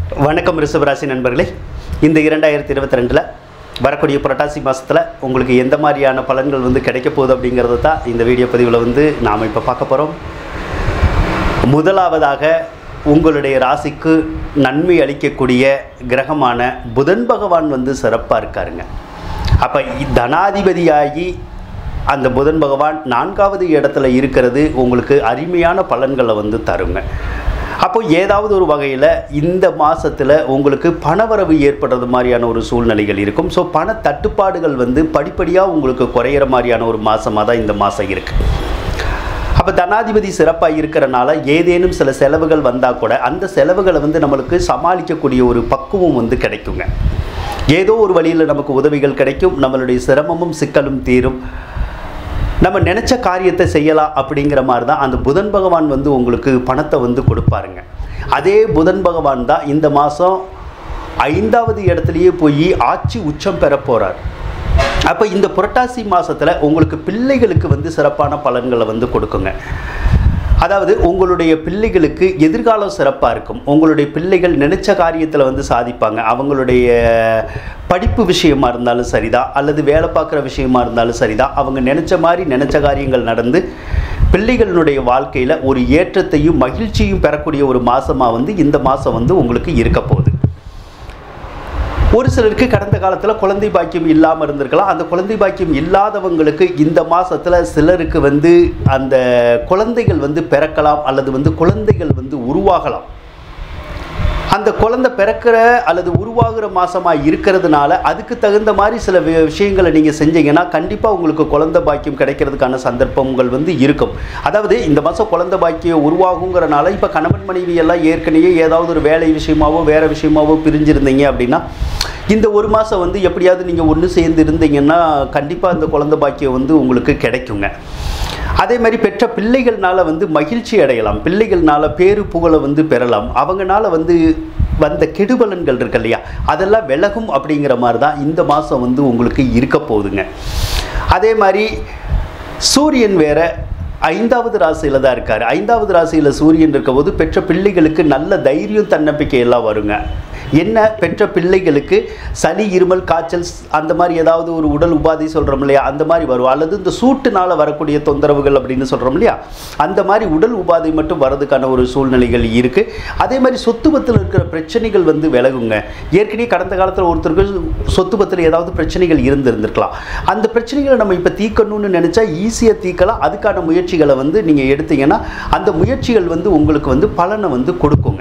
வணக்கம் ரிஷபராசி நண்பர்களே. இந்த 2022 வரக்கூடிய புரட்டாசி மாதத்தில் உங்களுக்கு எந்த மாதிரியான பலன்கள் கிடைக்க போகுது அப்படிங்கிறத தான் இந்த வீடியோ பதிவில் நாம் இப்போ பார்க்க போகிறோம். முதலாவதாக உங்களுடைய ராசிக்கு நன்மை அளிக்கக்கூடிய கிரகமான புதன் பகவான் சிறப்பாக இருக்காருங்க. அப்போ தனாதிபதியாகி அந்த புதன் பகவான் 4வது இடத்துல இருக்கிறது உங்களுக்கு அருமையான பலன்களை தருங்க. அப்போ ஏதாவது ஒரு வகையில் இந்த மாதத்தில் உங்களுக்கு பணவரவு ஏற்படுறது மாதிரியான ஒரு சூழ்நிலைகள் இருக்கும். ஸோ பண தட்டுப்பாடுகள் படிப்படியாக உங்களுக்கு குறையிற மாதிரியான ஒரு மாதமாக தான் இந்த மாதம் இருக்குது. அப்போ தனாதிபதி சிறப்பாக இருக்கிறனால ஏதேனும் சில செலவுகள் வந்தால் கூட அந்த செலவுகளை நம்மளுக்கு சமாளிக்கக்கூடிய ஒரு பக்குவம் கிடைக்குங்க. ஏதோ ஒரு வழியில் நமக்கு உதவிகள் கிடைக்கும், நம்மளுடைய சிரமமும் சிக்கலும் தீரும், நம்ம நினச்ச காரியத்தை செய்யலாம் அப்படிங்கிற மாதிரி தான் அந்த புதன் பகவான் உங்களுக்கு பணத்தை கொடுப்பாருங்க. அதே புதன் பகவான் தான் இந்த மாதம் 5வது இடத்துலையே போய் ஆட்சி உச்சம் பெற போகிறார். அப்போ இந்த புரட்டாசி மாதத்தில் உங்களுக்கு பிள்ளைகளுக்கு சிறப்பான பலன்களை கொடுக்குங்க. அதாவது உங்களுடைய பிள்ளைகளுக்கு எதிர்காலம் சிறப்பாக இருக்கும். உங்களுடைய பிள்ளைகள் நினைச்ச காரியத்தில் சாதிப்பாங்க. அவங்களுடைய படிப்பு விஷயமா இருந்தாலும் சரிதான், அல்லது வேலை பார்க்குற விஷயமா இருந்தாலும் சரிதான், அவங்க நினச்ச மாதிரி நினச்ச காரியங்கள் நடந்து பிள்ளைகளுடைய வாழ்க்கையில் ஒரு ஏற்றத்தையும் மகிழ்ச்சியும் பெறக்கூடிய ஒரு மாதமாக இந்த மாதம் உங்களுக்கு இருக்க போகுது. ஒரு சிலருக்கு கடந்த காலத்தில் குழந்தை பாக்கியம் இல்லாமல் இருந்திருக்கலாம். அந்த குழந்தை பாக்கியம் இல்லாதவங்களுக்கு இந்த மாதத்தில் சிலருக்கு அந்த குழந்தைகள் பிறக்கலாம், அல்லது குழந்தைகள் உருவாகலாம். அந்த குழந்தை பிறக்கிற அல்லது உருவாகிற மாதமாக இருக்கிறதுனால அதுக்கு தகுந்த மாதிரி சில விஷயங்களை நீங்கள் செஞ்சீங்கன்னா கண்டிப்பாக உங்களுக்கு குழந்தை பாக்கியம் கிடைக்கிறதுக்கான சந்தர்ப்பங்கள் இருக்கும். அதாவது இந்த மாதம் குழந்தை பாக்கியம் உருவாகுங்கிறனால இப்போ கணவன் மனைவி எல்லாம் ஏற்கனவே ஏதாவது ஒரு வேலை விஷயமாவோ வேறு விஷயமாவோ பிரிஞ்சிருந்தீங்க அப்படின்னா இந்த ஒரு மாதம் எப்படியாவது நீங்கள் ஒன்று சேர்ந்து இருந்தீங்கன்னா கண்டிப்பாக அந்த குழந்தை பாக்கியம் உங்களுக்கு கிடைக்குங்க. அதே மாதிரி பெற்ற பிள்ளைகள்னால மகிழ்ச்சி அடையலாம், பிள்ளைகள்னால பேரு புகழை பெறலாம், அவங்கனால வந்த கெடுபலன்கள் இருக்கு இல்லையா, அதெல்லாம் விலகும் அப்படிங்கிற மாதிரி தான் இந்த மாதம் உங்களுக்கு இருக்க போகுதுங்க. அதே மாதிரி சூரியன் வேற 5வது ராசியில் தான் இருக்கார். 5வது ராசியில் சூரியன் இருக்கும்போது பெற்ற பிள்ளைகளுக்கு நல்ல தைரியம் தன்னம்பிக்கை எல்லாம் வருங்க. என்ன பெற்ற பிள்ளைகளுக்கு சளி இருமல் காய்ச்சல் அந்த மாதிரி ஏதாவது ஒரு உடல் உபாதை சொல்கிறோம் இல்லையா, அந்த மாதிரி வரும். அல்லது இந்த சூட்டுனால் வரக்கூடிய தொந்தரவுகள் அப்படின்னு சொல்கிறோம் இல்லையா, அந்த மாதிரி உடல் உபாதை மட்டும் வரதுக்கான ஒரு சூழ்நிலைகள் இருக்குது. அதே மாதிரி சொத்துபத்தில் இருக்கிற பிரச்சனைகள் விலகுங்க. ஏற்கனவே கடந்த காலத்தில் ஒருத்தருக்கு சொத்துபத்தில் ஏதாவது பிரச்சனைகள் இருந்திருக்கலாம். அந்த பிரச்சனைகளை நம்ம இப்போ தீர்க்கணும்னு நினச்சா ஈஸியாக தீர்க்கலாம். அதுக்கான முயற்சிகளை நீங்கள் எடுத்தீங்கன்னா அந்த முயற்சிகள் உங்களுக்கு பலனை கொடுக்குங்க.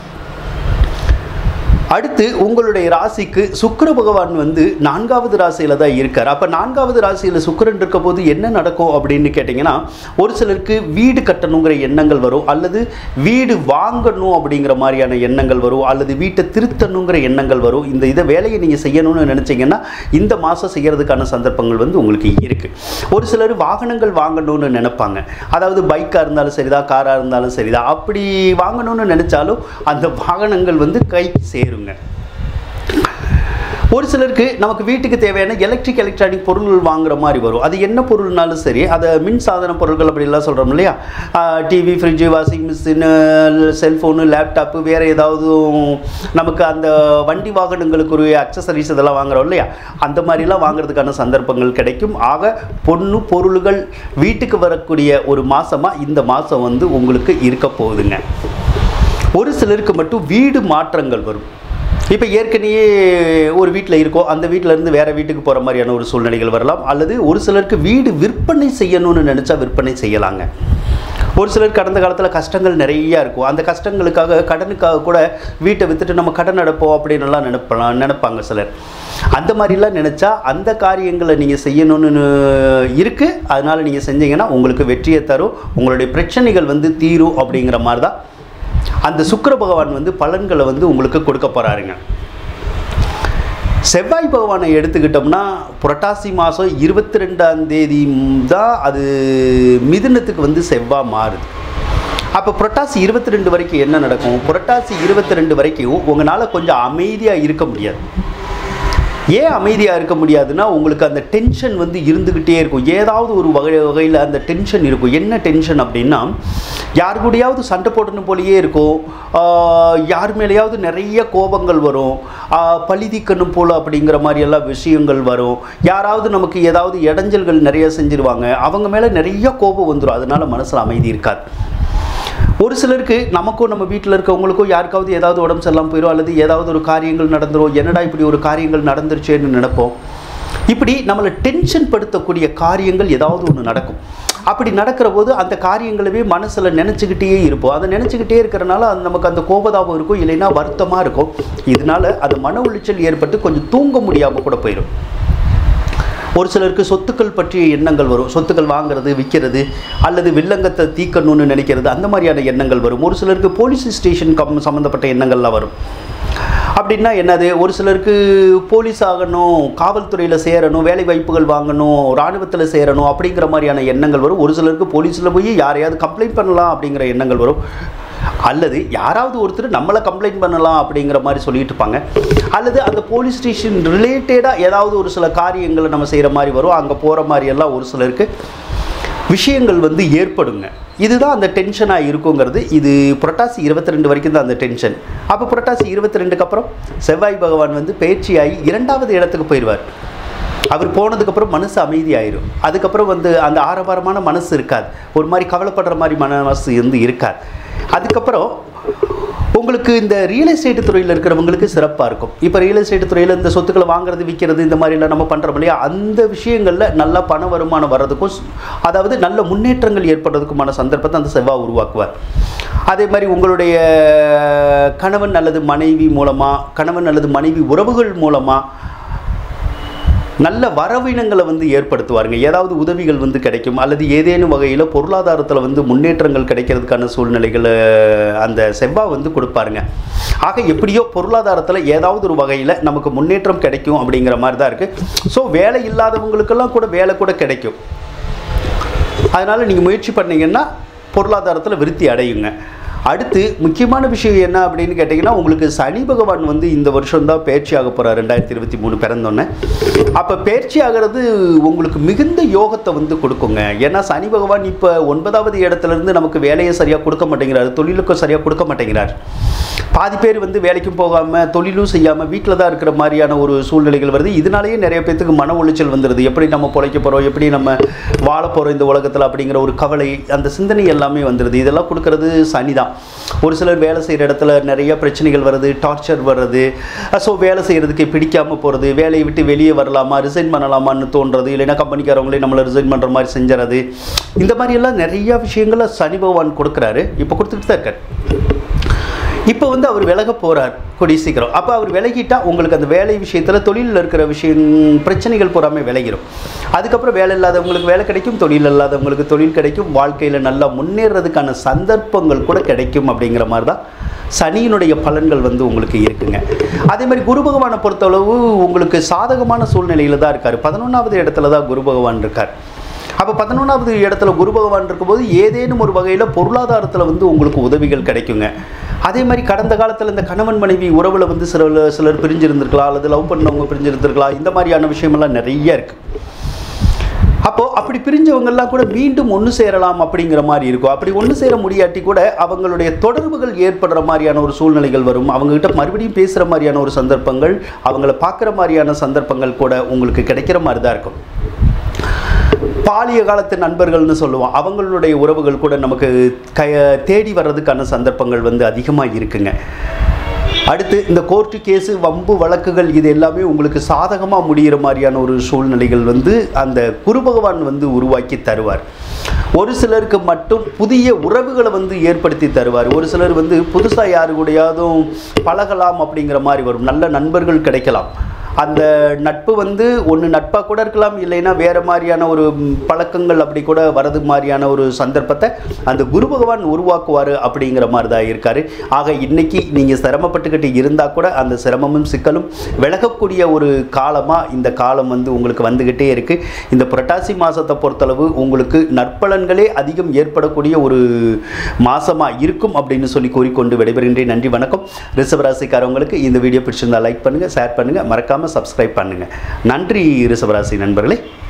அடுத்து உங்களுடைய ராசிக்கு சுக்கிர பகவான் 4வது ராசியில் தான் இருக்கார். அப்போ 4வது ராசியில் சுக்கிரன் இருக்க போது என்ன நடக்கும் அப்படின்னு கேட்டிங்கன்னா, ஒரு சிலருக்கு வீடு கட்டணுங்கிற எண்ணங்கள் வரும், அல்லது வீடு வாங்கணும் அப்படிங்கிற மாதிரியான எண்ணங்கள் வரும், அல்லது வீட்டை திருத்தணுங்கிற எண்ணங்கள் வரும். இந்த வேலையை நீங்கள் செய்யணும்னு நினச்சிங்கன்னா இந்த மாதம் செய்கிறதுக்கான சந்தர்ப்பங்கள் உங்களுக்கு இருக்குது. ஒரு சிலர் வாகனங்கள் வாங்கணும்னு நினைப்பாங்க. அதாவது பைக்காக இருந்தாலும் சரிதான், காராக இருந்தாலும் சரிதான், அப்படி வாங்கணும்னு நினச்சாலும் அந்த வாகனங்கள் கை சேரும். ஒரு சிலருக்கு நமக்கு வீட்டுக்கு தேவையான எலக்ட்ரானிக் பொருள்கள் வாங்குற மாதிரி வரும். அது என்ன பொருள்னாலும் சரி, அதை மின் சாதன பொருட்கள் அப்படிலாம் சொல்கிறோம் இல்லையா, TV, fridge, washing machine, cellphone, laptop, வேறு ஏதாவது நமக்கு அந்த வண்டி வாகனங்களுக்கு ஒரு அக்சசரிஸ் இதெல்லாம் வாங்குறோம் இல்லையா, அந்த மாதிரிலாம் வாங்குறதுக்கான சந்தர்ப்பங்கள் கிடைக்கும். ஆக பொண்ணு பொருள்கள் வீட்டுக்கு வரக்கூடிய ஒரு மாதமாக இந்த மாதம் உங்களுக்கு இருக்க போகுதுங்க. ஒரு சிலருக்கு மட்டும் வீடு மாற்றங்கள் வரும். இப்போ ஏற்கனவே ஒரு வீட்டில் இருக்கோம், அந்த வீட்டிலேருந்து வேறு வீட்டுக்கு போகிற மாதிரியான ஒரு சூழ்நிலைகள் வரலாம். அல்லது ஒரு சிலருக்கு வீடு விற்பனை செய்யணும்னு நினச்சா விற்பனை செய்யலாங்க. ஒரு சிலர் கடந்த காலத்தில் கஷ்டங்கள் நிறையா இருக்கும். அந்த கஷ்டங்களுக்காக கடனுக்காக கூட வீட்டை விற்றுட்டு நம்ம கடன் அடைப்போம் அப்படின்னுலாம் நினைப்பாங்க சிலர். அந்த மாதிரிலாம் நினச்சா அந்த காரியங்களை நீங்கள் செய்யணும்னு இருக்குது. அதனால் நீங்கள் செஞ்சீங்கன்னா உங்களுக்கு வெற்றியை தரும், உங்களுடைய பிரச்சனைகள் தீரும் அப்படிங்கிற மாதிரி தான் அந்த சுக்கிர பகவான் பலன்களை உங்களுக்கு கொடுக்க போகிறாருங்க. செவ்வாய் பகவானை எடுத்துக்கிட்டோம்னா புரட்டாசி மாதம் 22ஆம் தேதி தான் அது மிதுனத்துக்கு செவ்வாய் மாறுது. அப்போ புரட்டாசி 22 வரைக்கும் என்ன நடக்கும்? புரட்டாசி 22 வரைக்கும் உங்களால் கொஞ்சம் அமைதியாக இருக்க முடியாது. ஏன் அமைதியாக இருக்க முடியாதுன்னா உங்களுக்கு அந்த டென்ஷன் வந்து இருந்துக்கிட்டே இருக்கும். ஏதாவது ஒரு வகையில் அந்த டென்ஷன் இருக்கும். என்ன டென்ஷன் அப்படின்னா, யாரு கூடயாவது சண்டை போடணும் போலேயே இருக்கும், யார் மேலேயாவது நிறைய கோபங்கள் வரும், பழிதிக்கணும் போல் அப்படிங்கிற மாதிரி எல்லாம் விஷயங்கள் வரும். யாராவது நமக்கு ஏதாவது இடைஞ்சல்கள் நிறைய செஞ்சிருவாங்க, அவங்க மேலே நிறைய கோபம் வந்துடும். அதனால மனசில் அமைதி இருக்காது. ஒரு சிலருக்கு நமக்கும் நம்ம வீட்டில் இருக்கவங்களுக்கும் யாருக்காவது ஏதாவது உடம்பு சரியில்லாமல் போயிடும், அல்லது ஏதாவது ஒரு காரியங்கள் நடந்துடும். என்னடா இப்படி ஒரு காரியங்கள் நடந்துருச்சேன்னு நினைப்போம். இப்படி நம்மளை டென்ஷன் படுத்தக்கூடிய காரியங்கள் ஏதாவது ஒன்று நடக்கும். அப்படி நடக்கிற போது அந்த காரியங்களவே மனசில் நினச்சிக்கிட்டே இருப்போம். அதை நினச்சிக்கிட்டே இருக்கிறனால அது நமக்கு அந்த கோபதாபம் இருக்கும், இல்லைன்னா வருத்தமாக இருக்கும். இதனால அது மன உளைச்சல் ஏற்பட்டு கொஞ்சம் தூங்க முடியாமல் கூட போயிடும். ஒரு சிலருக்கு சொத்துக்கள் பற்றிய எண்ணங்கள் வரும். சொத்துக்கள் வாங்கிறது, விற்கிறது, அல்லது வில்லங்கத்தை தீக்கணும்னு நினைக்கிறது, அந்த மாதிரியான எண்ணங்கள் வரும். ஒரு சிலருக்கு போலீஸ் ஸ்டேஷன் சம்மந்தப்பட்ட எண்ணங்கள்லாம் வரும். அப்படின்னா என்னது, ஒரு சிலருக்கு போலீஸ் ஆகணும், காவல்துறையில் சேரணும், வேலை வாய்ப்புகள் வாங்கணும், இராணுவத்தில் சேரணும் அப்படிங்கிற மாதிரியான எண்ணங்கள் வரும். ஒரு சிலருக்கு போலீஸில் போய் யாரையாவது கம்ப்ளைண்ட் பண்ணலாம் அப்படிங்கிற எண்ணங்கள் வரும். அல்லது யாராவது ஒருத்தர் நம்மளை கம்ப்ளைண்ட் பண்ணலாம் அப்படிங்கிற மாதிரி சொல்லிட்டு இருப்பாங்க. அல்லது அந்த போலீஸ் ஸ்டேஷன் ரிலேட்டடாக ஏதாவது ஒரு சில காரியங்களை நம்ம செய்கிற மாதிரி வரும். அங்கே போகிற மாதிரி எல்லாம் ஒரு சிலருக்கு விஷயங்கள் வந்து ஏற்படுங்க. இதுதான் அந்த டென்ஷனாக இருக்குங்கிறது. இது புரட்டாசி 22 வரைக்கும் தான் அந்த டென்ஷன். அப்போ புரட்டாசி 22க்கு அப்புறம் செவ்வாய் பகவான் வந்து பயிற்சியாகி 2வது இடத்துக்கு போயிடுவார். அவர் போனதுக்கப்புறம் மனசு அமைதியாயிரும். அதுக்கப்புறம் வந்து அந்த ஆரவாரமான மனசு இருக்காது, ஒரு மாதிரி கவலைப்படுற மாதிரி மனசு வந்து இருக்காது. அதுக்கப்புறம் உங்களுக்கு இந்த ரியல் எஸ்டேட் துறையில் இருக்கிறவங்களுக்கு சிறப்பாக இருக்கும். இப்போ ரியல் எஸ்டேட் துறையில் இந்த சொத்துக்களை வாங்குறது, விற்கிறது, இந்த மாதிரிலாம் நம்ம பண்ணுறோம் இல்லையா, அந்த விஷயங்களில் நல்ல பண வருமானம் வர்றதுக்கும், அதாவது நல்ல முன்னேற்றங்கள் ஏற்படுறதுக்குமான சந்தர்ப்பத்தை அந்த செவ்வாய் உருவாக்குவார். அதே மாதிரி உங்களுடைய கணவன் அல்லது மனைவி மூலமாக, கணவன் அல்லது மனைவி உறவுகள் மூலமாக நல்ல வரவினங்களை வந்து ஏற்படுத்துவாருங்க. ஏதாவது உதவிகள் வந்து கிடைக்கும், அல்லது ஏதேனும் வகையில் பொருளாதாரத்தில் வந்து முன்னேற்றங்கள் கிடைக்கிறதுக்கான சூழ்நிலைகளை அந்த செவ்வாய் வந்து கொடுப்பாருங்க. ஆக எப்படியோ பொருளாதாரத்தில் ஏதாவது ஒரு வகையில் நமக்கு முன்னேற்றம் கிடைக்கும் அப்படிங்கிற மாதிரி தான் இருக்குது. ஸோ வேலை இல்லாதவங்களுக்கெல்லாம் கூட வேலை கூட கிடைக்கும். அதனால் நீங்கள் முயற்சி பண்ணிங்கன்னா பொருளாதாரத்தில் விருத்தி அடையுங்க. அடுத்து முக்கியமான விஷயம் என்ன அப்படின்னு கேட்டிங்கன்னா, உங்களுக்கு சனி பகவான் வந்து இந்த வருஷம் தான் பயிற்சி ஆக போகிறார், 2023 பிறந்தோன்னே. அப்போ பயிற்சி ஆகிறது உங்களுக்கு மிகுந்த யோகத்தை வந்து கொடுக்குங்க. ஏன்னா சனி பகவான் இப்போ 9வது இடத்துலேருந்து நமக்கு வேலையை சரியாக கொடுக்க மாட்டேங்கிறார், தொழிலுக்கும் சரியாக கொடுக்க மாட்டேங்கிறார். பாதி பேர் வந்து வேலைக்கும் போகாமல், தொழிலும் செய்யாமல் வீட்டில் தான் இருக்கிற மாதிரியான ஒரு சூழ்நிலைகள் வருது. இதனாலேயே நிறைய பேர்த்துக்கு மன உளைச்சல் வந்துடுது. எப்படி நம்ம பிழைக்க போகிறோம், எப்படி நம்ம வாழ போகிறோம் இந்த உலகத்தில் அப்படிங்கிற ஒரு கவலை, அந்த சிந்தனை எல்லாமே வந்துடுது. இதெல்லாம் கொடுக்கறது சனி தான். ஒரு சிலர் வேலை செய்கிற இடத்துல நிறைய பிரச்சனைகள் வருது, டார்ச்சர் வர்றது. ஸோ வேலை செய்கிறதுக்கு பிடிக்காமல் போகிறது, வேலையை விட்டு வெளியே வரலாமா, ரிசைன் பண்ணலாமான்னு தோன்றது, இல்லைன்னா கம்பெனிக்காரவங்களே நம்மளை ரிசைன் பண்ணுற மாதிரி செஞ்சுறது. இந்த மாதிரியெல்லாம் நிறையா விஷயங்களை சனி பகவான் கொடுக்குறாரு, இப்போ கொடுத்துட்டு தான் இருக்கார். இப்போ வந்து அவர் விலக போகிறார் கூடிய சீக்கிரம். அப்போ அவர் விலகிட்டால் உங்களுக்கு அந்த வேலை விஷயத்தில், தொழிலில் இருக்கிற பிரச்சனைகள் பூராமே விலகிடும். அதுக்கப்புறம் வேலை இல்லாதவங்களுக்கு வேலை கிடைக்கும், தொழில் இல்லாதவங்களுக்கு தொழில் கிடைக்கும், வாழ்க்கையில் நல்லா முன்னேறதுக்கான சந்தர்ப்பங்கள் கூட கிடைக்கும். அப்படிங்கிற மாதிரி தான் சனியினுடைய பலன்கள் வந்து உங்களுக்கு இருக்குங்க. அதே மாதிரி குரு பகவானை பொறுத்தளவு உங்களுக்கு சாதகமான சூழ்நிலையில் தான் இருக்கார். 11வது இடத்துல தான் குரு பகவான் இருக்கார். அப்போ 11வது இடத்துல குரு பகவான் இருக்கும்போது ஏதேனும் ஒரு வகையில் பொருளாதாரத்தில் வந்து உங்களுக்கு உதவிகள் கிடைக்குங்க. அதே மாதிரி கடந்த காலத்தில் இந்த கணவன் மனைவி உறவில் வந்து சிலர் பிரிஞ்சிருந்திருக்கலாம், அல்லது லவ் பண்ணவங்க பிரிஞ்சிருந்திருக்கலாம். இந்த மாதிரியான விஷயமெல்லாம் நிறைய இருக்குது. அப்போது அப்படி பிரிஞ்சவங்கெல்லாம் கூட மீண்டும் ஒன்று சேரலாம் அப்படிங்கிற மாதிரி இருக்கும். அப்படி ஒன்று சேர முடியாட்டி கூட அவங்களுடைய தொடர்புகள் ஏற்படுற மாதிரியான ஒரு சூழ்நிலைகள் வரும். அவங்ககிட்ட மறுபடியும் பேசுகிற மாதிரியான ஒரு சந்தர்ப்பங்கள், அவங்கள பார்க்குற மாதிரியான சந்தர்ப்பங்கள் கூட உங்களுக்கு கிடைக்கிற மாதிரி தான் இருக்கும். பாலிய காலத்து நண்பர்கள்னு சொல்லுவோம், அவங்களுடைய உறவுகள் கூட நமக்கு தேடி வர்றதுக்கான சந்தர்ப்பங்கள் வந்து அதிகமாக இருக்குங்க. அடுத்து இந்த கோர்ட்டு கேஸு, வம்பு வழக்குகள், இது எல்லாமே உங்களுக்கு சாதகமாக முடிகிற மாதிரியான ஒரு சூழ்நிலைகள் வந்து அந்த குரு பகவான் வந்து உருவாக்கி தருவார். ஒரு சிலருக்கு மட்டும் புதிய உறவுகளை வந்து ஏற்படுத்தி தருவார். ஒரு சிலர் வந்து புதுசாக யாரு கூடயாவதும் பழகலாம் அப்படிங்கிற மாதிரி வரும். நல்ல நண்பர்கள் கிடைக்கலாம். அந்த நட்பு வந்து ஒன்று நட்பாக கூட இருக்கலாம், இல்லைன்னா வேறு மாதிரியான ஒரு பழக்கங்கள் அப்படி கூட வரது மாதிரியான ஒரு சந்தர்ப்பத்தை அந்த குரு பகவான் உருவாக்குவார் அப்படிங்கிற மாதிரி தான் இருக்கார். ஆக இன்றைக்கி நீங்கள் சிரமப்பட்டுக்கிட்டு இருந்தால் கூட அந்த சிரமமும் சிக்கலும் விலகக்கூடிய ஒரு காலமாக இந்த காலம் வந்து உங்களுக்கு வந்துக்கிட்டே இருக்குது. இந்த புரட்டாசி மாதத்தை பொறுத்தளவு உங்களுக்கு நற்பலன்களே அதிகம் ஏற்படக்கூடிய ஒரு மாதமாக இருக்கும் அப்படின்னு சொல்லி கூறிக்கொண்டு விடைபெறுகின்றேன். நன்றி, வணக்கம். ரிஷபராசிக்காரவங்களுக்கு இந்த வீடியோ பிடிச்சிருந்தால் லைக் பண்ணுங்கள், ஷேர் பண்ணுங்கள், மறக்காமல் மறக்காமல் சப்ஸ்கிரைப் பண்ணுங்கள். நன்றி ரிஷபராசி நண்பர்களே.